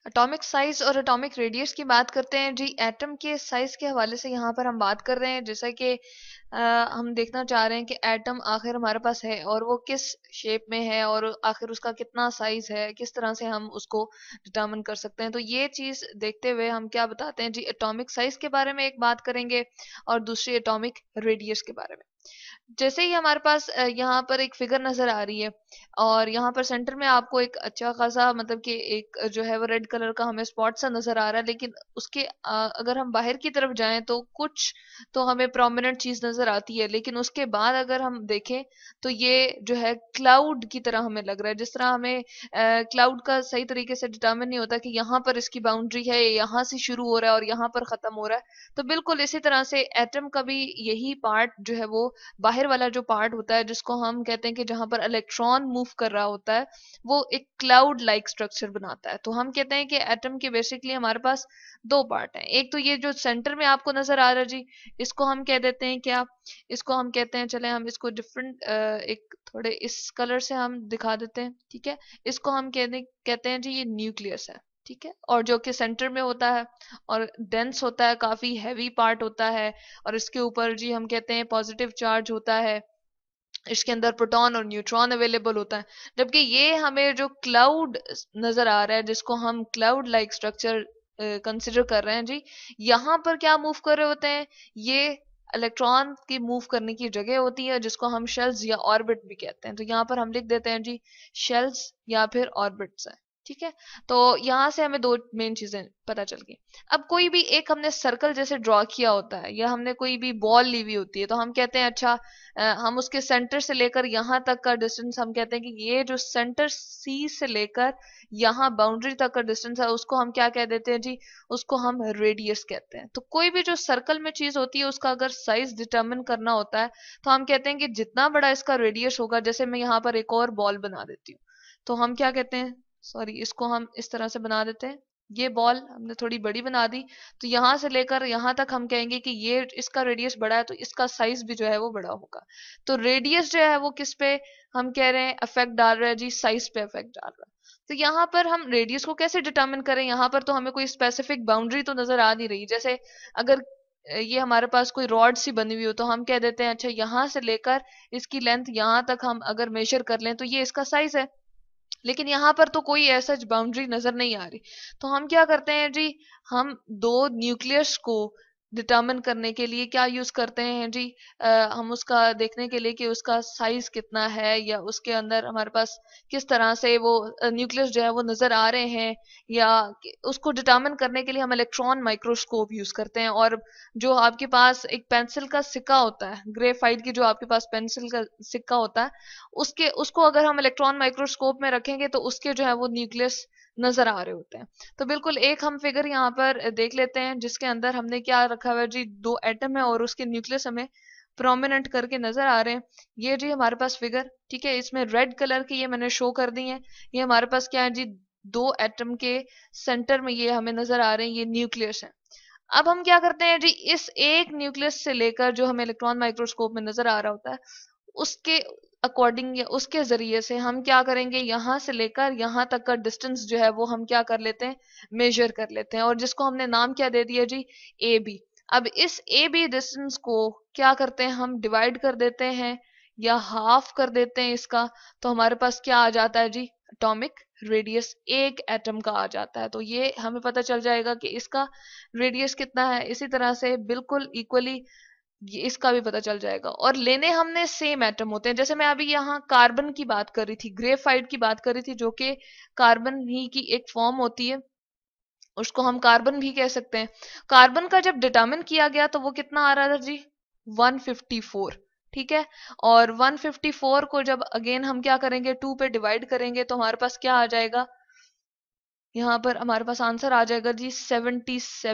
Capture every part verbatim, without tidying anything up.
Atomic size और atomic radius की बात करते हैं जी। एटम के साइज के हवाले से यहाँ पर हम बात कर रहे हैं, जैसा कि अ, हम देखना चाह रहे हैं कि एटम आखिर हमारे पास है और वो किस शेप में है और आखिर उसका कितना साइज है, किस तरह से हम उसको डिटरमिन कर सकते हैं। तो ये चीज देखते हुए हम क्या बताते हैं जी, एटॉमिक साइज के बारे में एक बात करेंगे और दूसरी एटॉमिक रेडियस के बारे में। जैसे ही हमारे पास अ, यहाँ पर एक फिगर नजर आ रही है और यहाँ पर सेंटर में आपको एक अच्छा खासा मतलब कि एक जो है वो रेड कलर का हमें स्पॉट सा नजर आ रहा है, लेकिन उसके अ, अगर हम बाहर की तरफ जाएं तो कुछ तो हमें प्रोमिनेंट चीज नजर आती है, लेकिन उसके बाद अगर हम देखें तो ये जो है क्लाउड की तरह हमें लग रहा है। जिस तरह हमें क्लाउड का सही तरीके से डिटर्मिन नहीं होता कि यहाँ पर इसकी बाउंड्री है, यहाँ से शुरू हो रहा है और यहाँ पर खत्म हो रहा है, तो बिल्कुल इसी तरह से एटम का भी यही पार्ट जो है वो बाहर वाला जो पार्ट होता है, जिसको हम कहते हैं कि जहां पर इलेक्ट्रॉन मूव कर रहा होता है, वो एक क्लाउड लाइक स्ट्रक्चर बनाता है। तो हम कहते हैं कि एटम के बेसिकली हमारे पास दो पार्ट हैं। एक तो ये जो सेंटर में आपको नजर आ रहा है जी, इसको हम कह देते हैं क्या, इसको हम कहते हैं, चले हम इसको डिफरेंट एक थोड़े इस कलर से हम दिखा देते हैं, ठीक है। इसको हम कहते कहते हैं जी ये न्यूक्लियस है, ठीक है, और जो कि सेंटर में होता है और डेंस होता है, काफी हैवी पार्ट होता है, और इसके ऊपर जी हम कहते हैं पॉजिटिव चार्ज होता है, इसके अंदर प्रोटॉन और न्यूट्रॉन अवेलेबल होता है। जबकि ये हमें जो क्लाउड नजर आ रहा है, जिसको हम क्लाउड लाइक स्ट्रक्चर कंसिडर कर रहे हैं जी, यहाँ पर क्या मूव कर रहे होते हैं, ये इलेक्ट्रॉन की मूव करने की जगह होती है, जिसको हम शेल्स या ऑर्बिट भी कहते हैं। तो यहाँ पर हम लिख देते हैं जी शेल्स या फिर ऑर्बिट्स है, ठीक है। तो यहाँ से हमें दो मेन चीजें पता चल गई। अब कोई भी एक हमने सर्कल जैसे ड्रॉ किया होता है या हमने कोई भी बॉल ली हुई होती है, तो हम कहते हैं अच्छा अ, हम उसके सेंटर से लेकर यहाँ तक का डिस्टेंस हम कहते हैं कि ये जो सेंटर सी से लेकर यहाँ बाउंड्री तक का डिस्टेंस है, उसको हम क्या कह देते हैं जी, उसको हम रेडियस कहते हैं। तो कोई भी जो सर्कल में चीज होती है उसका अगर साइज डिटरमिन करना होता है, तो हम कहते हैं कि जितना बड़ा इसका रेडियस होगा, जैसे मैं यहाँ पर एक और बॉल बना देती हूँ, तो हम क्या कहते हैं, सॉरी इसको हम इस तरह से बना देते हैं, ये बॉल हमने थोड़ी बड़ी बना दी, तो यहां से लेकर यहां तक हम कहेंगे कि ये इसका रेडियस बड़ा है, तो इसका साइज भी जो है वो बड़ा होगा। तो रेडियस जो है वो किस पे हम कह रहे हैं अफेक्ट डाल रहा है जी, साइज पे अफेक्ट डाल रहा है। तो यहाँ पर हम रेडियस को कैसे डिटरमिन करें, यहाँ पर तो हमें कोई स्पेसिफिक बाउंड्री तो नजर आ नहीं रही। जैसे अगर अ, ये हमारे पास कोई रॉड सी बनी हुई हो, तो हम कह देते हैं अच्छा यहाँ से लेकर इसकी लेंथ यहाँ तक हम अगर मेजर कर लें तो ये इसका साइज है। लेकिन यहाँ पर तो कोई ऐसा बाउंड्री नजर नहीं आ रही, तो हम क्या करते हैं जी, हम दो न्यूक्लियस को डिटरमिन करने के लिए क्या यूज करते हैं जी, आ, हम उसका देखने के लिए कि उसका साइज कितना है या उसके अंदर हमारे पास किस तरह से वो न्यूक्लियस जो है वो नजर आ रहे हैं, या कि- उसको डिटरमिन करने के लिए हम इलेक्ट्रॉन माइक्रोस्कोप यूज करते हैं। और जो आपके पास एक पेंसिल का सिक्का होता है, ग्रेफाइट की जो आपके पास पेंसिल का सिक्का होता है, उसके उसको अगर हम इलेक्ट्रॉन माइक्रोस्कोप में रखेंगे तो उसके जो है वो न्यूक्लियस नजर आ रहे होते हैं। तो बिल्कुल एक हम फिगर यहाँ पर देख लेते हैं, जिसके अंदर हमने क्या रखा हुआ है जी, दो एटम है और उसके न्यूक्लियस हमें प्रोमिनेंट करके नजर आ रहे हैं। ये जी हमारे पास फिगर, ठीक है, इसमें रेड कलर की ये मैंने शो कर दी है। ये हमारे पास क्या है जी, दो एटम के सेंटर में ये हमें नजर आ रहे हैं, ये न्यूक्लियस है। अब हम क्या करते हैं जी, इस एक न्यूक्लियस से लेकर जो हमें इलेक्ट्रॉन माइक्रोस्कोप में नजर आ रहा होता है, उसके अकॉर्डिंग या उसके जरिए से हम क्या करेंगे, यहां से लेकर यहां तक का डिस्टेंस जो है वो हम क्या कर लेते हैं, मेजर कर लेते हैं, और जिसको हमने नाम क्या दे दिया जी, ए बी। अब इस ए बी डिस्टेंस को क्या करते हैं, हम डिवाइड कर देते हैं या हाफ कर देते हैं इसका, तो हमारे पास क्या आ जाता है जी, एटॉमिक रेडियस एक एटम का आ जाता है। तो ये हमें पता चल जाएगा कि इसका रेडियस कितना है। इसी तरह से बिल्कुल इक्वली ये इसका भी पता चल जाएगा। और लेने हमने सेम एटम होते हैं, जैसे मैं अभी यहाँ कार्बन की बात कर रही थी, ग्रेफाइट की बात कर रही थी, जो कि कार्बन ही की एक फॉर्म होती है, उसको हम कार्बन भी कह सकते हैं। कार्बन का जब डिटरमिन किया गया तो वो कितना आ रहा था जी, वन फिफ्टी फोर, ठीक है। और वन फिफ्टी फोर को जब अगेन हम क्या करेंगे, टू पे डिवाइड करेंगे, तो हमारे पास क्या आ जाएगा, यहाँ पर हमारे पास आंसर आ जाएगा जी सेवेंटी सेवन,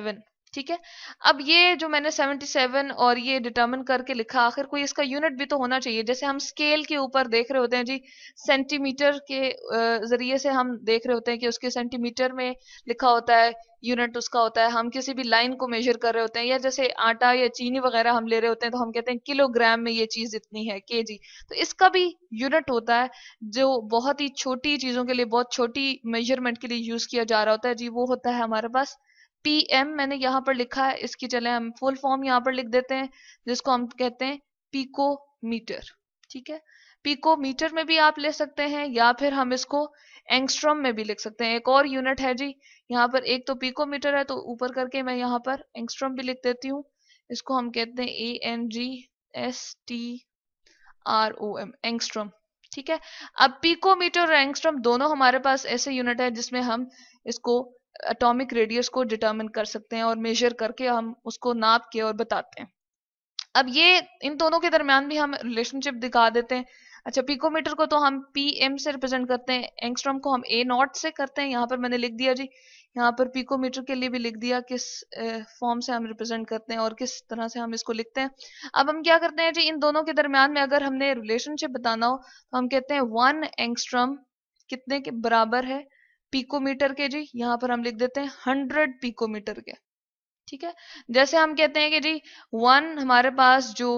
ठीक है। अब ये जो मैंने सेवेंटी सेवन और ये डिटर्मिन करके लिखा, आखिर कोई इसका यूनिट भी तो होना चाहिए। जैसे हम स्केल के ऊपर देख रहे होते हैं जी, सेंटीमीटर के जरिए से हम देख रहे होते हैं कि उसके सेंटीमीटर में लिखा होता है, यूनिट उसका होता है। हम किसी भी लाइन को मेजर कर रहे होते हैं, या जैसे आटा या चीनी वगैरह हम ले रहे होते हैं, तो हम कहते हैं किलोग्राम में ये चीज इतनी है, केजी। तो इसका भी यूनिट होता है, जो बहुत ही छोटी चीजों के लिए, बहुत छोटी मेजरमेंट के लिए यूज किया जा रहा होता है जी, वो होता है हमारे पास पीएम। मैंने यहाँ पर लिखा है, इसकी चले हम फुल फॉर्म यहाँ पर लिख देते हैं, जिसको हम कहते हैं पिकोमीटर। ठीक है, पिकोमीटर में भी आप ले सकते हैं, या फिर हम इसको एंगस्ट्रॉम में भी लिख सकते हैं। एक और यूनिट है जी यहाँ पर, एक तो पिकोमीटर है, तो ऊपर करके मैं यहाँ पर एंगस्ट्रॉम भी लिख देती हूँ। इसको हम कहते हैं A N G S T R O M, angstrom. ठीक है, अब पिकोमीटर और एंगस्ट्रॉम दोनों हमारे पास ऐसे यूनिट है जिसमें हम इसको एटॉमिक रेडियस को डिटरमिन कर सकते हैं, और मेजर करके हम उसको नाप के और बताते हैं। अब ये इन दोनों के दरमियान भी हम रिलेशनशिप दिखा देते हैं। अच्छा, पिकोमीटर को तो हम पी एम से रिप्रेजेंट करते हैं, एंगस्ट्रॉम को हम ए नॉट से करते हैं। यहाँ पर मैंने लिख दिया जी, यहाँ पर पिकोमीटर के लिए भी लिख दिया किस फॉर्म से हम रिप्रेजेंट करते हैं और किस तरह से हम इसको लिखते हैं। अब हम क्या करते हैं जी, इन दोनों के दरमियान में अगर हमने रिलेशनशिप बताना हो, तो हम कहते हैं वन एंगस्ट्रॉम कितने के बराबर है पिकोमीटर के जी, यहाँ पर हम लिख देते हैं हंड्रेड पिकोमीटर के। ठीक है, जैसे हम कहते हैं कि जी वन हमारे पास जो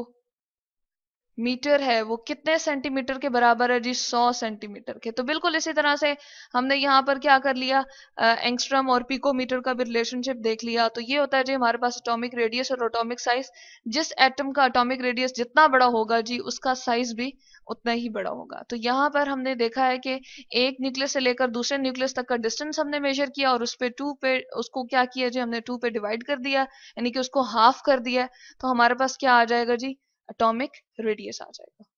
मीटर है वो कितने सेंटीमीटर के बराबर है जी, सौ सेंटीमीटर के। तो बिल्कुल इसी तरह से हमने यहाँ पर क्या कर लिया, एंगस्ट्रॉम और पिकोमीटर का भी रिलेशनशिप देख लिया। तो ये होता है जी हमारे पास एटॉमिक रेडियस और एटॉमिक साइज। जिस एटम का एटॉमिक रेडियस जितना बड़ा होगा जी, उसका साइज भी उतना ही बड़ा होगा। तो यहाँ पर हमने देखा है कि एक न्यूक्लियस से लेकर दूसरे न्यूक्लियस तक का डिस्टेंस हमने मेजर किया, और उस पे टू पे उसको क्या किया जी, हमने टू पे डिवाइड कर दिया, यानी कि उसको हाफ कर दिया। तो हमारे पास क्या आ जाएगा जी, एटॉमिक रेडियस आ जाएगा।